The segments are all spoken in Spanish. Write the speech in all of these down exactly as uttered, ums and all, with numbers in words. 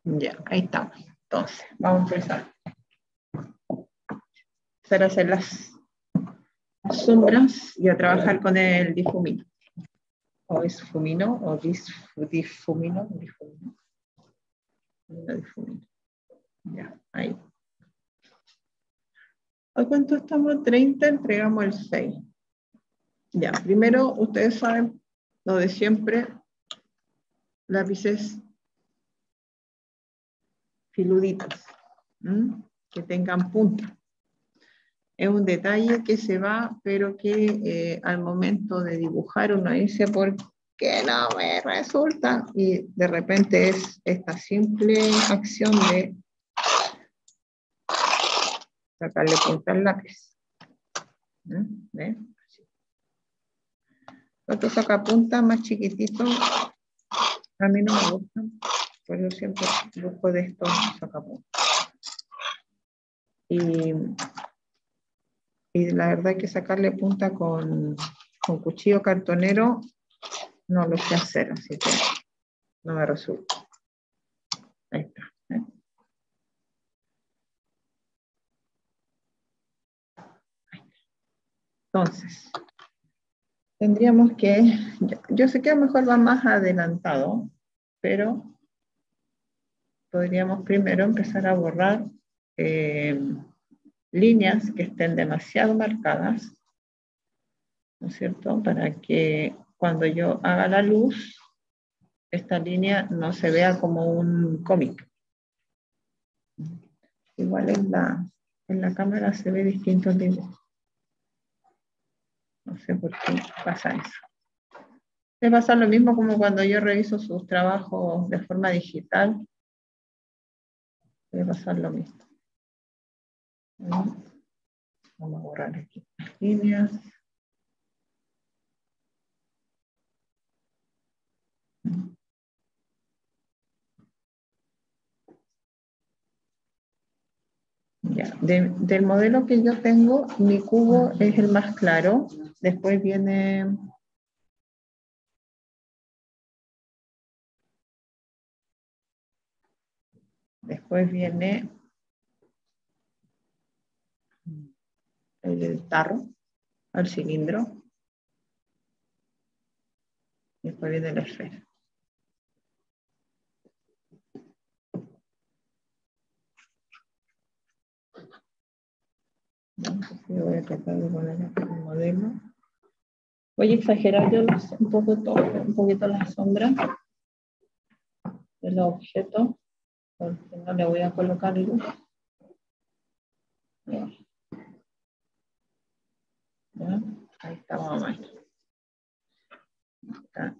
Ya, ahí estamos. Entonces, vamos a empezar. Empezar a hacer las sombras y a trabajar con el difumino. O esfumino, o difumino, difumino. Difumino. Ya, ahí. ¿A cuánto estamos? treinta, entregamos el seis. Ya, primero, ustedes saben lo de siempre, lápices filuditos, ¿m? Que tengan punta. Es un detalle que se va, pero que eh, al momento de dibujar uno dice, ¿por qué no me resulta? Y de repente es esta simple acción de sacarle punta al lápiz. ¿Ve? Otro sacapunta más chiquitito, a mí no me gustan, por eso siempre busco de estos sacapuntas. Y, y la verdad que sacarle punta con, con cuchillo cartonero no lo sé hacer, así que no me resulta. Ahí está. ¿eh? Entonces, tendríamos que, yo, yo sé que a lo mejor va más adelantado, pero podríamos primero empezar a borrar eh, líneas que estén demasiado marcadas, ¿no es cierto? Para que cuando yo haga la luz, esta línea no se vea como un cómic. Igual en la, en la cámara se ve distintos dibujos. No sé por qué pasa eso. Me pasa lo mismo como cuando yo reviso sus trabajos de forma digital. Debe pasar lo mismo. Vamos a borrar aquí las líneas. Ya. De, del modelo que yo tengo, mi cubo es el más claro. Después viene... Después viene el tarro, el cilindro. Después viene la esfera. Entonces voy a tratar de poner aquí el modelo. Voy a exagerar yo los, un, poco todo, un poquito las sombras de los objetos, porque no le voy a colocar luz. Ya. ¿Ya? Ahí está más o menos. Está.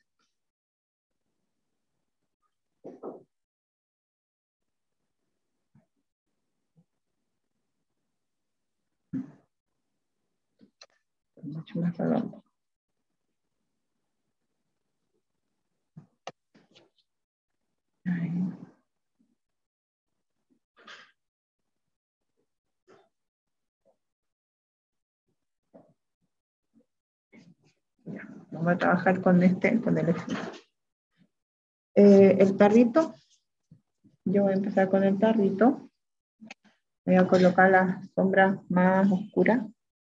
Mucho más redondo. Ahí. Ya. Vamos a trabajar con este, con el eh, el tarrito. Yo voy a empezar con el tarrito. Voy a colocar las sombras más oscuras.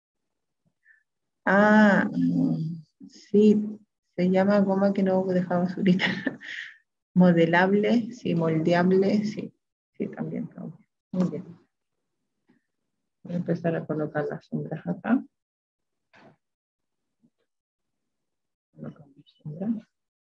Ah, sí, se llama goma que no deja basurita. Modelable, sí, moldeable, sí, sí, también. Muy bien. Voy a empezar a colocar las sombras acá. Colocamos sombras.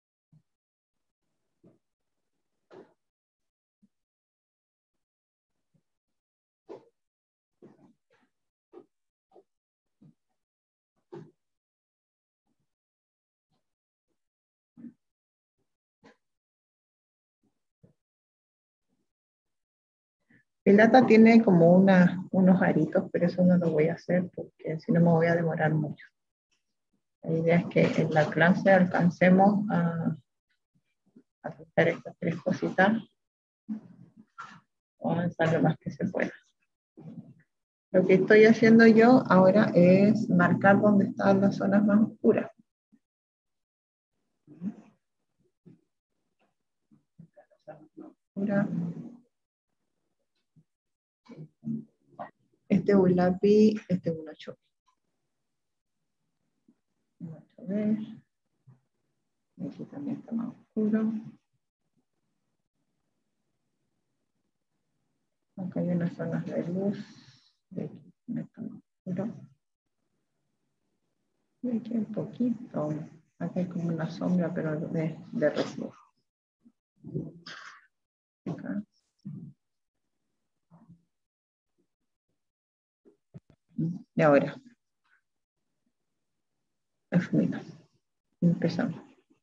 El lata tiene como una, unos aritos, pero eso no lo voy a hacer porque si no me voy a demorar mucho. La idea es que en la clase alcancemos a, a hacer estas tres cositas o avanzar lo más que se pueda. Lo que estoy haciendo yo ahora es marcar dónde están las zonas más oscuras. Ahora, este es un lápiz, este es un ocho. Vamos a ver. Aquí también está más oscuro. Acá hay unas zonas de luz. De aquí no está más oscuro. Y aquí un poquito. Acá hay como una sombra, pero de, de reflejo. Acá. Y ahora, el empezamos.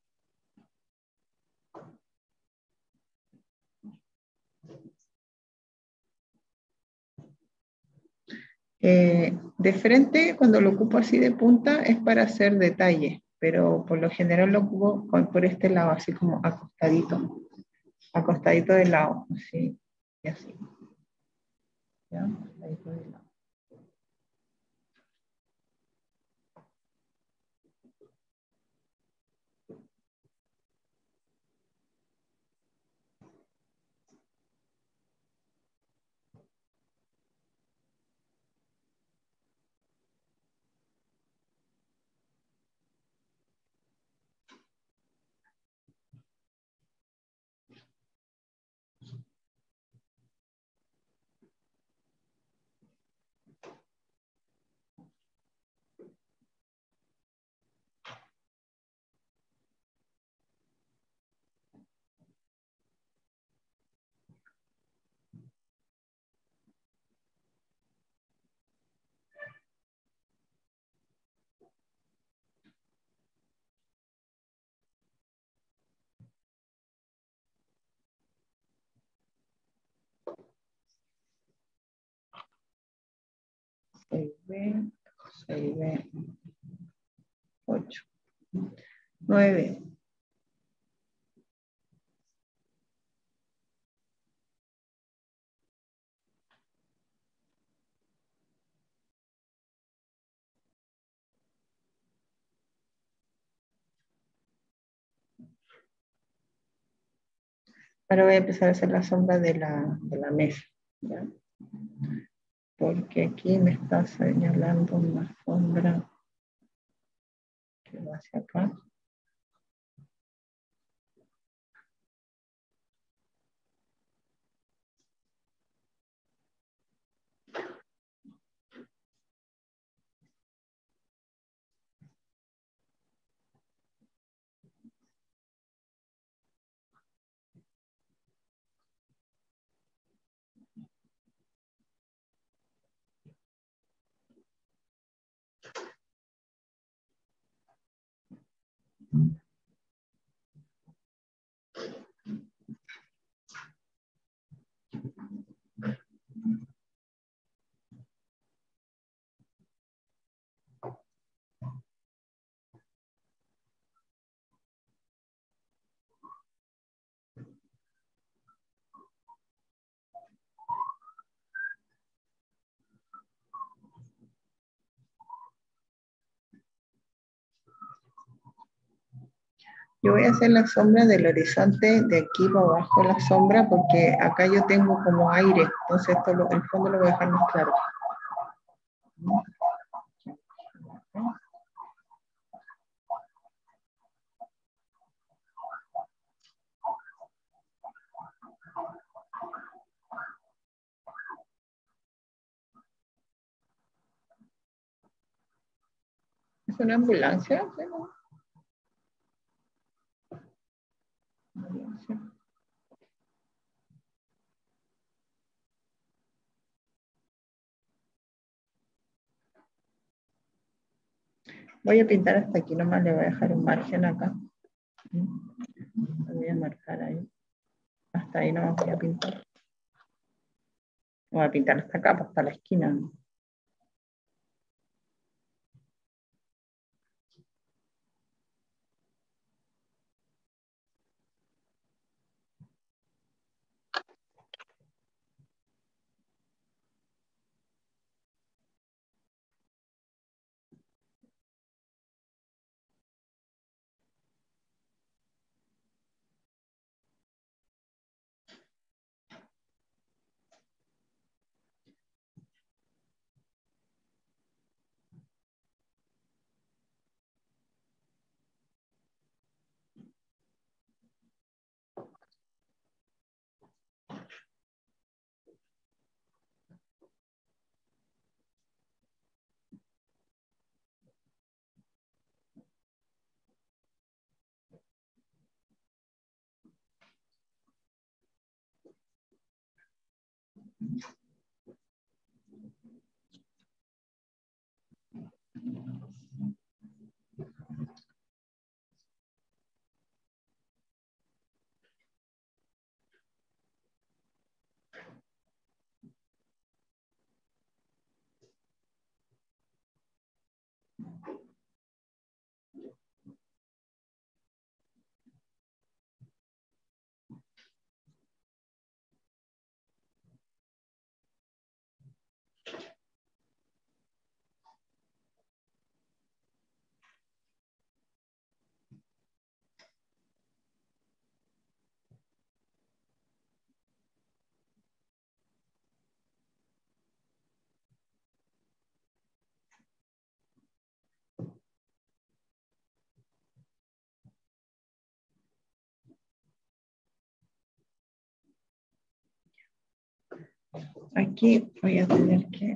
Eh, de frente, cuando lo ocupo así de punta, es para hacer detalle, pero por lo general lo ocupo con- por este lado, así como acostadito, acostadito de lado, así, y así. ¿Ya? Acostadito de lado. seis B, seis B, ocho, nueve. Ahora voy a empezar a hacer la sombra de la, de la mesa, ¿ya? Porque aquí me está señalando una sombra que va hacia acá. Yo voy a hacer la sombra del horizonte de aquí para abajo, la sombra, porque acá yo tengo como aire, entonces esto lo, el fondo lo voy a dejar más claro. ¿Es una ambulancia? ¿Sí, no? Ambulancia. Voy a pintar hasta aquí nomás, le voy a dejar un margen acá. Lo voy a marcar ahí. Hasta ahí nomás voy a pintar. Voy a pintar hasta acá, pues, hasta la esquina. Aquí voy a tener que,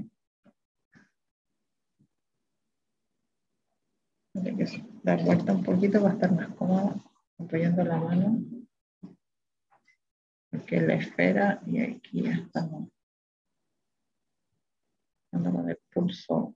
tener que dar vuelta un poquito para estar más cómodo, apoyando la mano, porque es la esfera y aquí ya estamos dando con el pulso.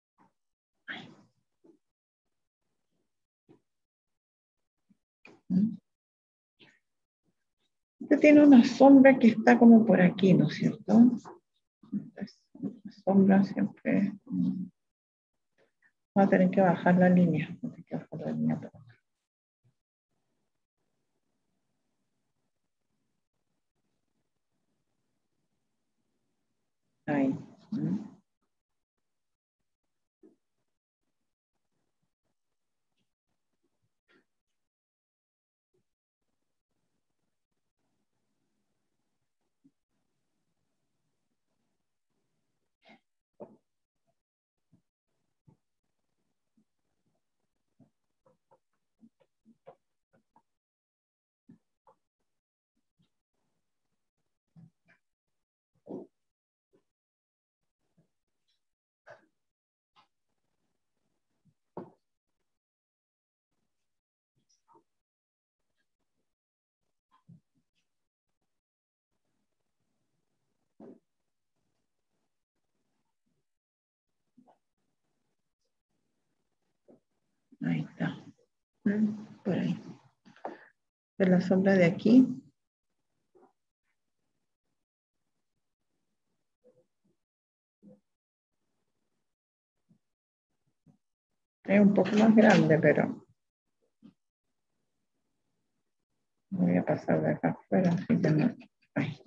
Este tiene una sombra que está como por aquí, ¿no es cierto? Entonces, la sombra siempre mm, va a tener que bajar la línea. Va a tener que bajar la línea por acá. Ahí. ¿Mm? Ahí está. ¿Mm? Por ahí. De la sombra de aquí. Es un poco más grande, pero voy a pasar de acá afuera, así que no. Ahí.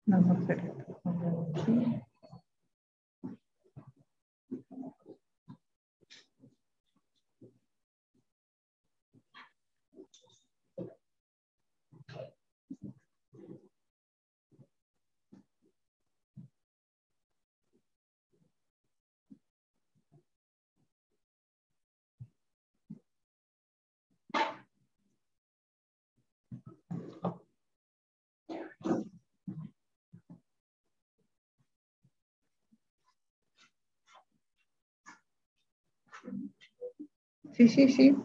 Vamos a hacer esto. Aquí. Sí, sí, sí.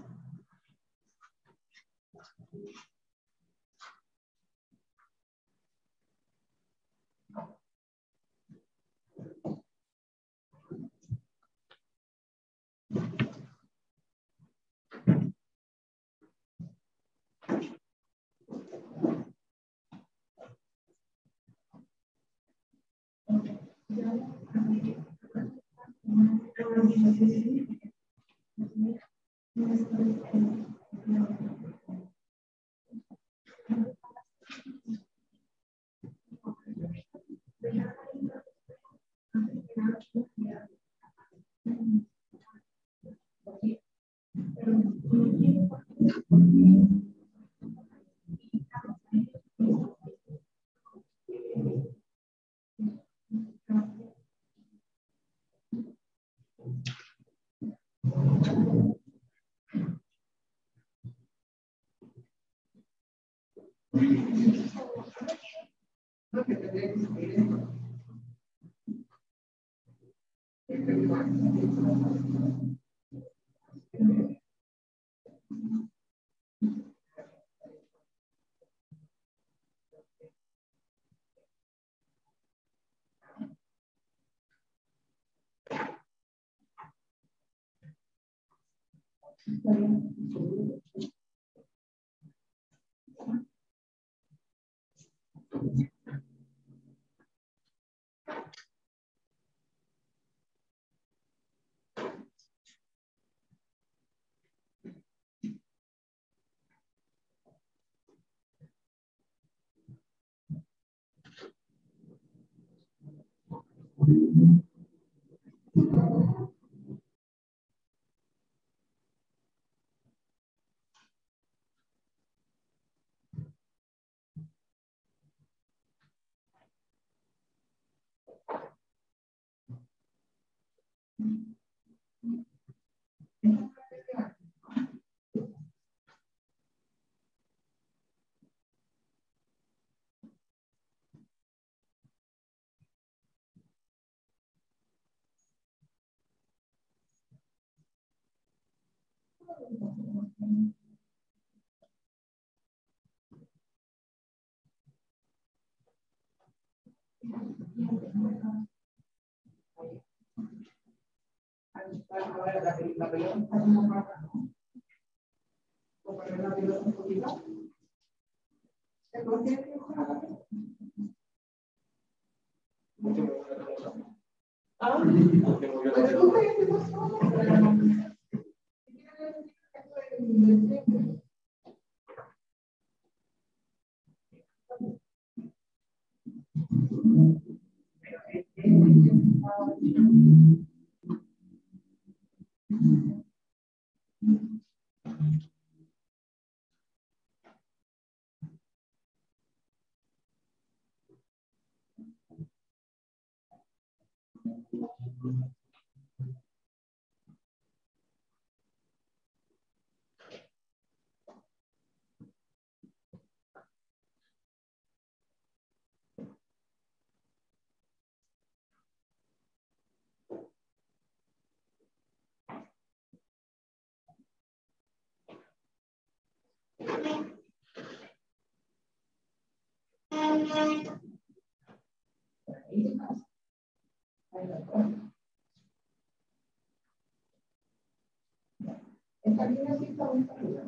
Esta línea sí está muy arriba.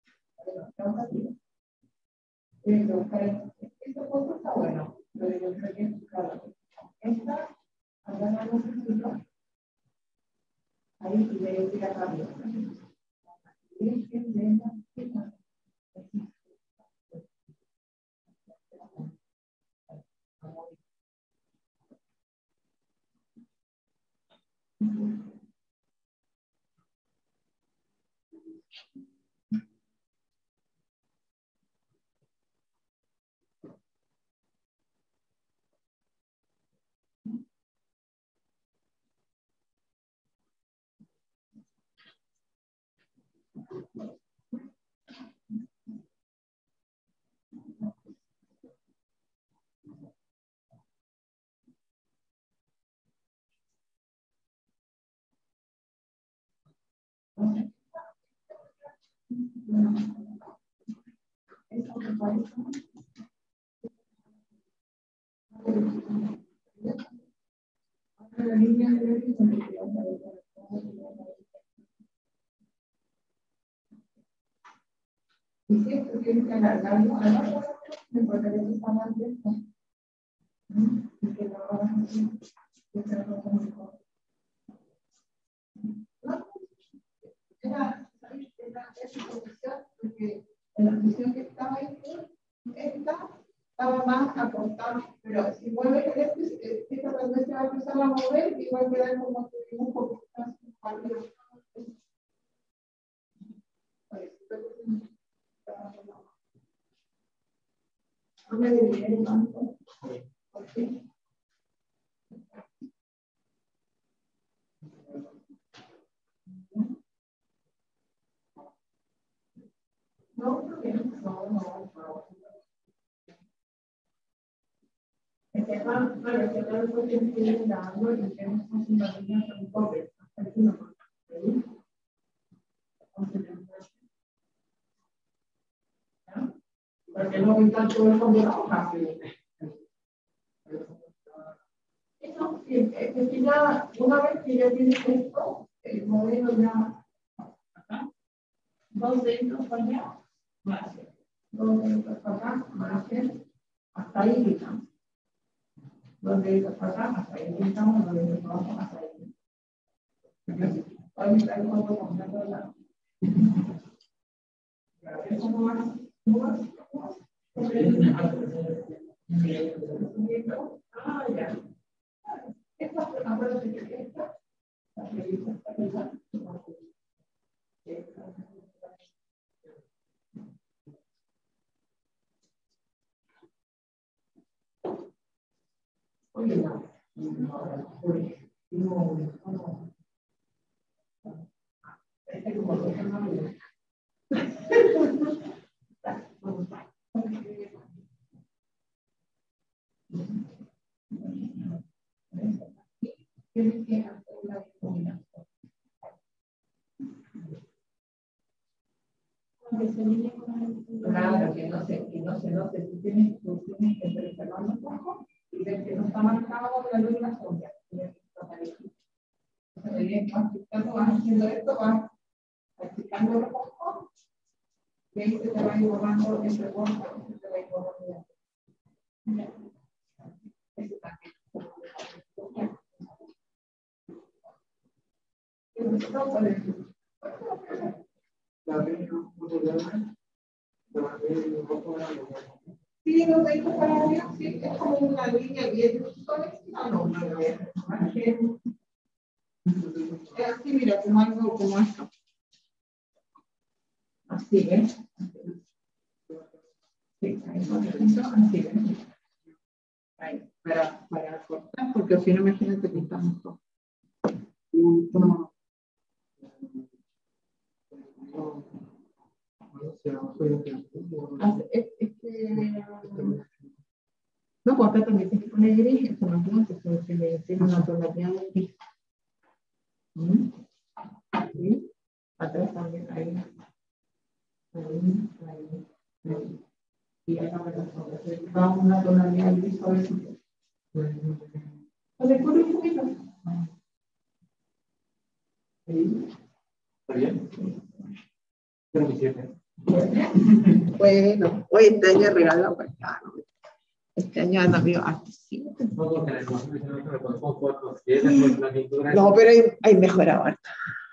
Estamos aquí. Pero para esta cosa está bueno. Pero yo creo que, claro, esta, acá no se explica. Ahí y de ir acá arriba. Y que de esta, Y si esto tiene que alargarlo, me importaría que está más lento. Y que lo hagas así, que se lo hagas mejor. ¿No? Era, ¿sabes? Era esa posición, porque en la posición que estaba ahí, esta estaba más acortada, pero si mueves el este, esta también se va a empezar a mover y va a quedar como que un poquito más arriba. No me dividiré tanto. ¿Por qué? No, porque no, no, no. Es que no, no, es que no lo tiene que ir dando y tenemos una línea de un poco. Porque no voy tanto de fondo la hoja. Eso, sí, es que ya, una vez que ya tienes esto, el modelo ya, acá, dos dedos para allá, margen, dos dedos para acá, margen, hasta ahí gritamos. Dos dedos para acá, hasta ahí gritamos, dos dedos para abajo, hasta ahí. Ahí está el juego completo de la... Eso no va, no va, ah, ya. Esta, acuérdate que esta, la revista está arriba. Oye, no, no, no, este como lo que no me tienes que hacer una difuminación. Claro, que no se, que no se note, tú tienes, tú tienes que preservar un poco y ver que no está marcado la luna sombra. Entonces, vas aplicando, vas haciendo esto, vas aplicando un poco, y ahí se te va a ir borrando el recorte, se te va a ir borrando. Eso también. Sí, no tengo para ver, sí, es como una línea bien conectada, no, no, no, es así, mira, como algo como esto. Así, ¿ves? Sí, ahí con eso, así, ¿ves? Ahí, para, para cortar, porque si no, imagínate que estamos todos. No. Es, es que... No, pues acá también tienes que poner gris, eso no puede, porque le tiene una tonalidad de gris. ¿Mm? ¿Sí? Atrás también, ahí. Ahí, ahí, ahí. Y acá me la pongo. Va una tonalidad gris, a ver si... ¿O le pone un poquito? ¿Sí? ¿Está bien? Creo que siete. Bueno, hoy este año regalado para acá, ¿no? Este año anda medio así. No, pero hay, hay mejorado harto.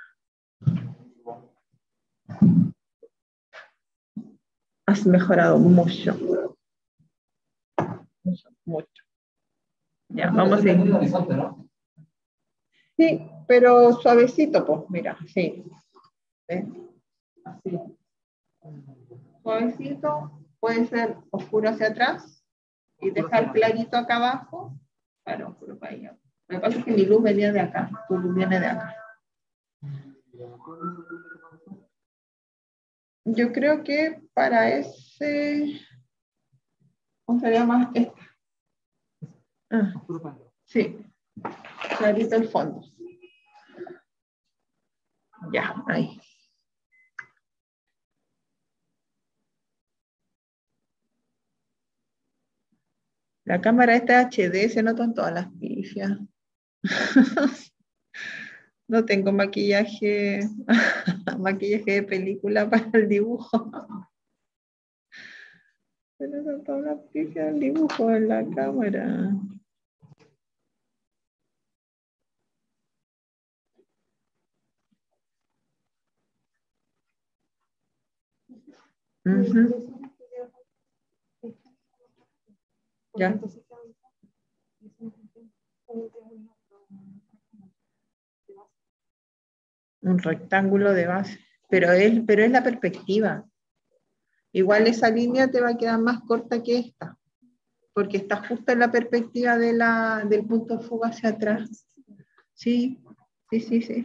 Has mejorado mucho. Mucho, mucho. Ya, vamos a ir. Sí, pero suavecito, pues, mira, sí. ¿Ves? Así. Suavecito, puede ser oscuro hacia atrás y dejar clarito acá abajo. Claro, oscuro para allá. Lo que pasa es que mi luz venía de acá, tu luz viene de acá. Yo creo que para ese, ¿cómo sería más esta? Ah, sí, clarito el fondo. Ya, ahí. La cámara esta H D, se notan todas las pifias. No tengo maquillaje, maquillaje de película para el dibujo. Se notan todas las pifias del dibujo en la cámara. Ujú. Ya. Un rectángulo de base. Pero es, pero es la perspectiva. Igual esa línea te va a quedar más corta que esta, porque está justo en la perspectiva de la, del punto de fuga hacia atrás. Sí, sí, sí, sí.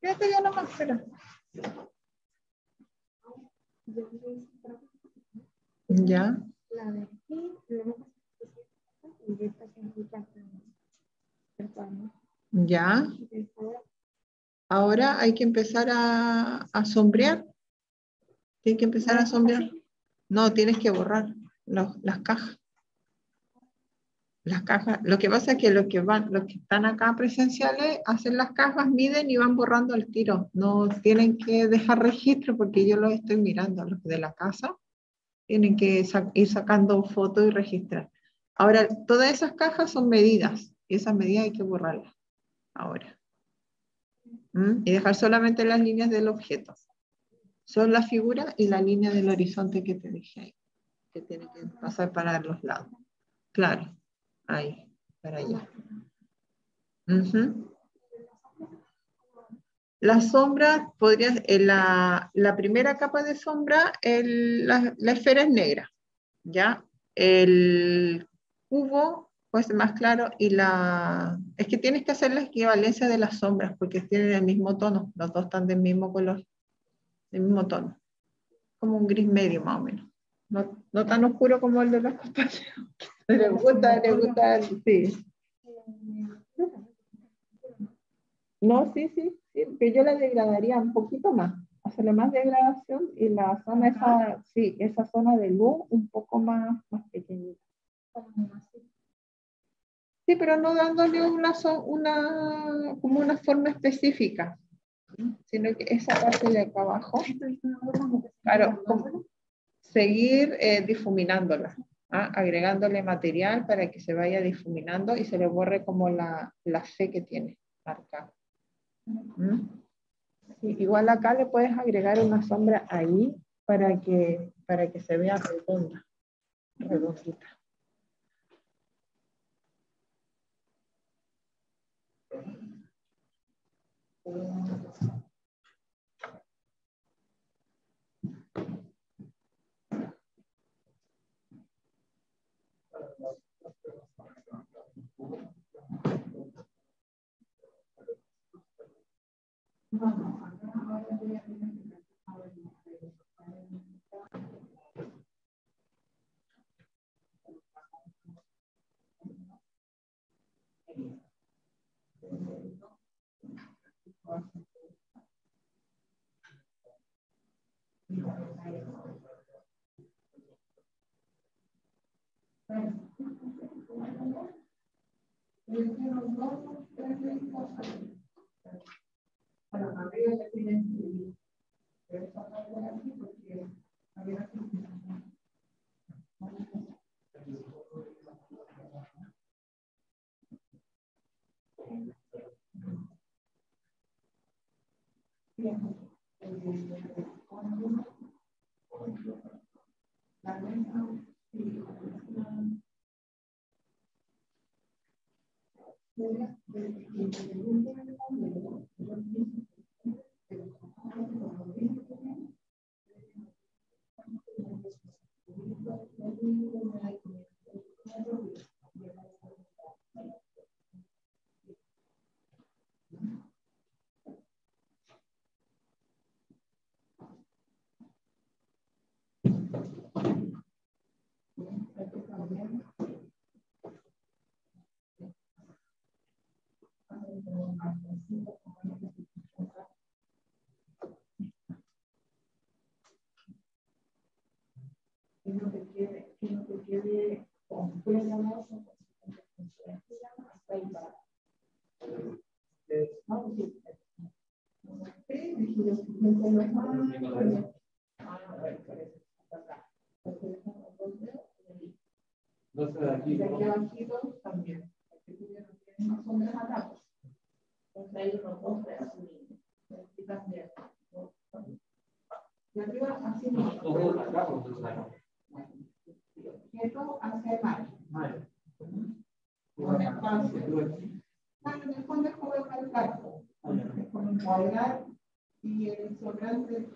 Quédate ya nomás, espera. Ya. La de aquí, luego y esta que implica el pan. Ya. Ahora hay que empezar a, a sombrear. Tienes que empezar a sombrear. No, tienes que borrar los, las cajas. Las cajas. Lo que pasa es que los que van, los que están acá presenciales hacen las cajas, miden y van borrando al tiro. No tienen que dejar registro porque yo los estoy mirando, los de la casa. Tienen que sa- ir sacando fotos y registrar. Ahora, todas esas cajas son medidas y esas medidas hay que borrarlas ahora. ¿Mm? Y dejar solamente las líneas del objeto. Son la figura y la línea del horizonte que te dije ahí, que tiene que pasar para los lados. Claro, ahí, para allá. Uh-huh. La sombra, podría, eh, la, la primera capa de sombra, el, la, la esfera es negra, ¿ya? El cubo puede ser más claro y la... Es que tienes que hacer la equivalencia de las sombras porque tienen el mismo tono, los dos están del mismo color, del mismo tono. Como un gris medio más o menos. No, no tan oscuro como el de los compañeros. Le gusta, le gusta, sí. No, sí, sí, sí, que yo la degradaría un poquito más, hacerle más degradación y la zona, esa, sí, esa zona de luz un poco más, más pequeñita. Sí, pero no dándole una, una, como una forma específica, sino que esa parte de acá abajo, claro, como seguir eh, difuminándola, ¿ah? Agregándole material para que se vaya difuminando y se le borre como la, la C que tiene marcada. ¿Mm? Sí, igual acá le puedes agregar una sombra ahí para que, para que se vea redonda, redondita. Que no te quede, que no te quede completamente hasta ahí para. No, sí. Y de aquí abajito también. No son de ataques. Entonces ahí unos dos pedazos y también. Y arriba así mismo. Esto hace mal. Con espacio. Bueno, en el fondo es como el cargo. Es como encuadrar y el sobrante.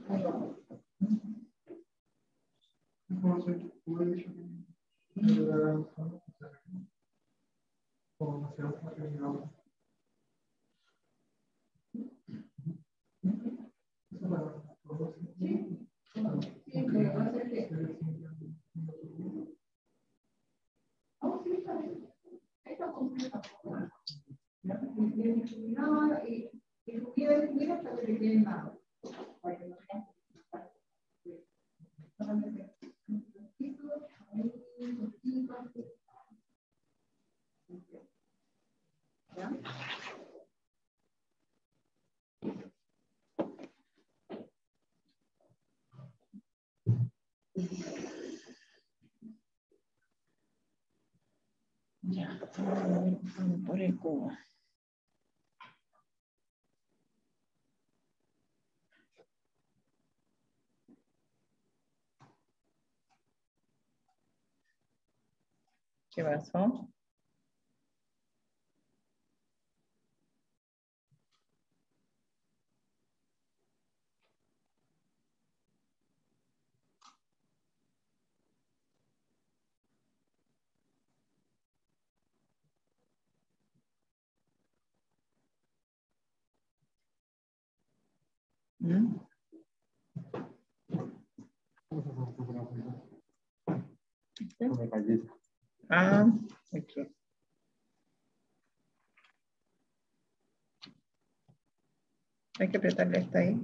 ¿Ya? Ya, vamos por el cubo. ¿Qué pasó? ¿Mm? Ah, ok. Hay que apretarle esta ahí.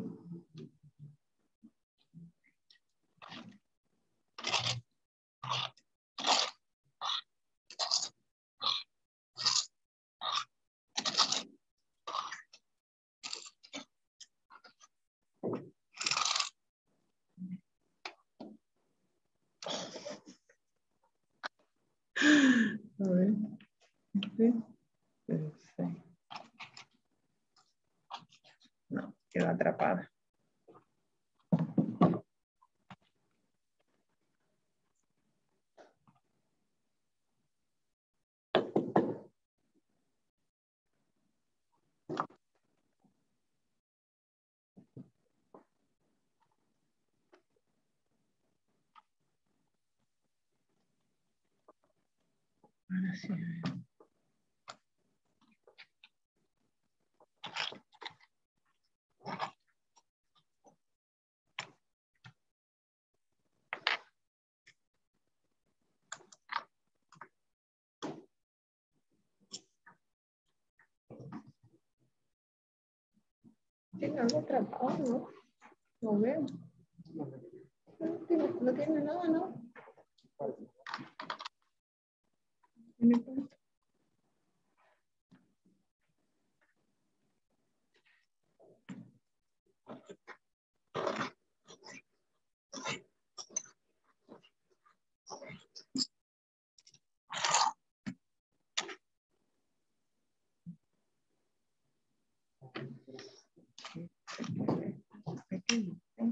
A ver. Este. Perfecto. No, quedó atrapada. Ahora sí. Tiene algo atrapado, ¿no? No veo. No tiene, no tiene nada, ¿no? Tiene punto. Pequeño, ¿eh?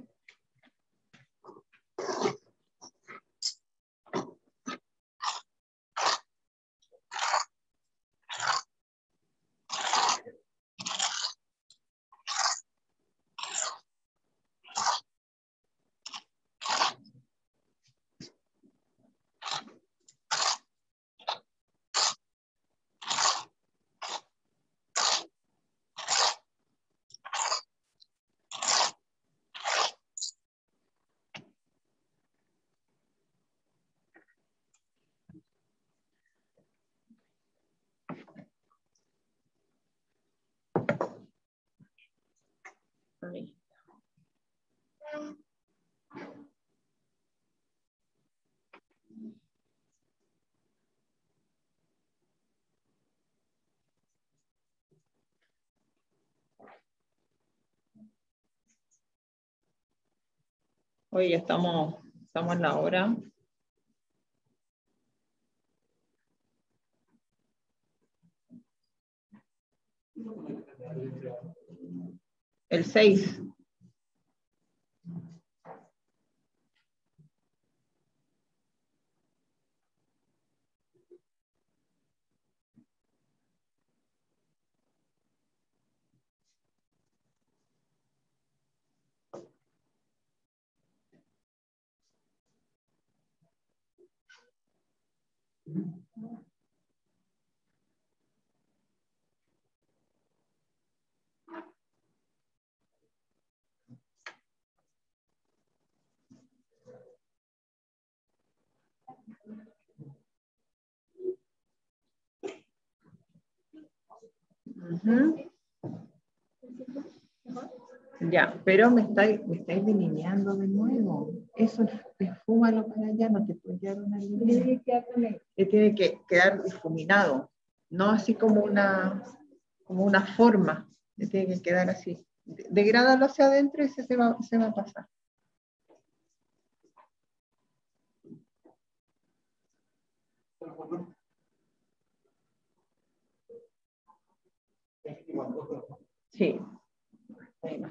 Ahí. Hoy ya estamos, estamos en la hora. El seis. Ujú. Ya, pero me estáis, me estáis delineando de nuevo. Eso, esfúmalo para allá, no te puede quedar una línea. Que tiene que quedar difuminado, no así como una, como una forma, que tiene que quedar así. Degrádalo hacia adentro y se, se, va, se va a pasar. Sí. Bueno.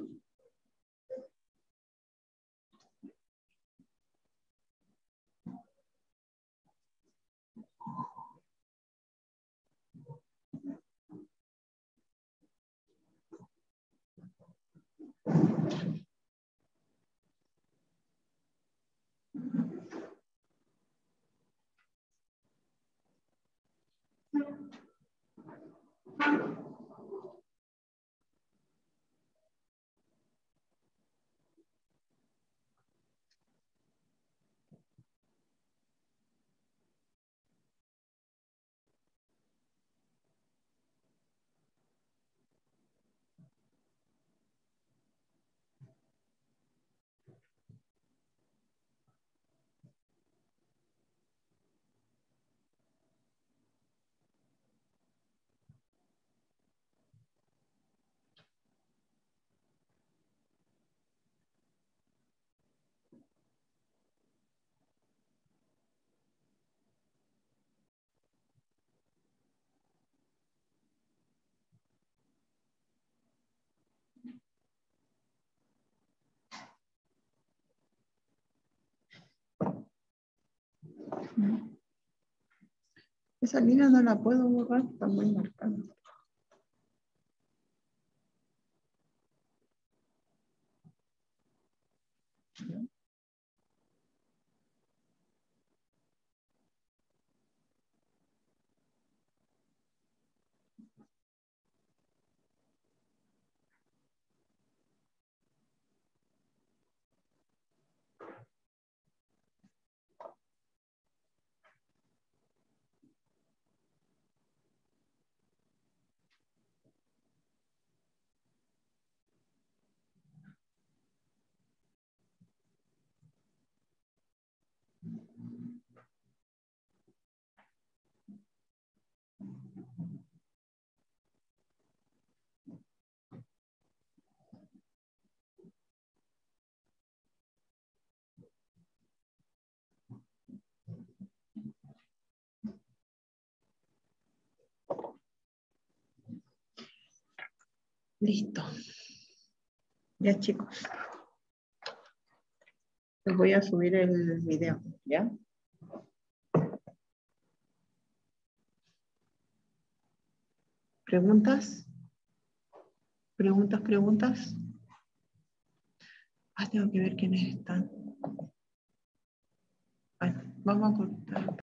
Esa línea no la puedo borrar, está muy marcada. Listo. Ya, chicos. Les voy a subir el video, ¿ya? ¿Preguntas? ¿Preguntas, preguntas? Ah, tengo que ver quiénes están. Bueno, vamos a cortar.